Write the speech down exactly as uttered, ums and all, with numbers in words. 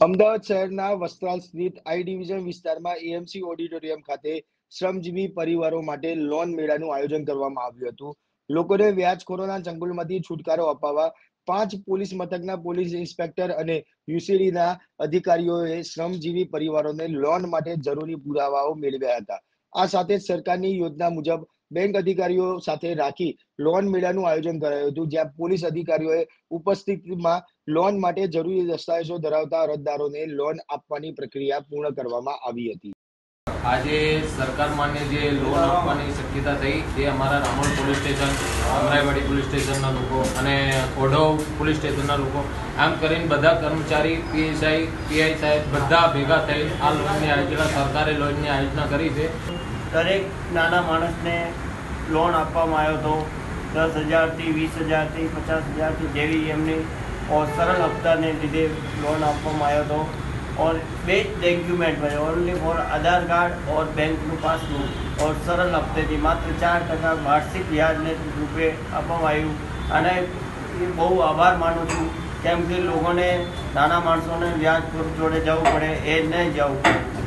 અમદાવાદ શહેરના વસ્ત્રાલ સ્થિત આઈ ડિવિઝન વિસ્તારમાં એ એમ સી ઓડિટોરિયમ ખાતે શ્રમજીવી પરિવારો માટે લોન મેળાનું આયોજન કરવામાં આવ્યું હતું. લોકોને વ્યાજખોરોના ચંગુલમાંથી છુટકારો અપાવવા પાંચ પોલીસ મથકના પોલીસ ઇન્સ્પેક્ટર અને યુ સી ડીના અધિકારીઓએ શ્રમજીવી પરિવારોને લોન માટે જરૂરી પુરાવાઓ મેળવ્યા હતા. આ સાથે જ સરકારની યોજના મુજબ બેંક અધિકારીઓ સાથે રાખી લોન મેળાનું આયોજન કરાયું હતું, જ્યાં પોલીસ અધિકારીઓએ ઉપસ્થિતિમાં લોન માટે જરૂરી દસ્તાવેજો ધરાવતા અરજદારોને લોન આપવાની પ્રક્રિયા પૂર્ણ કરવામાં આવી હતી. આજે સરકાર માન્ય જે લોન આપવાની શક્યતા થઈ તે અમારા Ramol police station, Amraiwadi police સ્ટેશનના લોકો અને ઓઢવ પોલીસ સ્ટેશનના લોકો આમ કરીને બધા કર્મચારી પી એસ આઈ, પી આઈ સાહેબ બધા ભેગા થઈ આ લોનની આયોજના સરકારે લોનની આયોજના કરી છે. દરેક નાના માણસને લોન આપવામાં આવ્યો હતો દસ હજારથી વીસ હજારથી પચાસ હજારથી જેવી એમની और सरल हफ्ताने લીધે लोन આપવામાં આવ્યો હતો. और बेस्ट डॉक्यूमेंट में ओनली फॉर आधार कार्ड और बैंक पासबुक और सरल हफ्ते थी मात्र चार टका वार्षिक ब्याज ने रूपे આપવામાં આવ્યું. અને એ બહુ આભાર માનું છું, કેમ કે લોકોને નાના માણસોને વ્યાજ જોડે જવું પડે એ નહીં જવું પડે.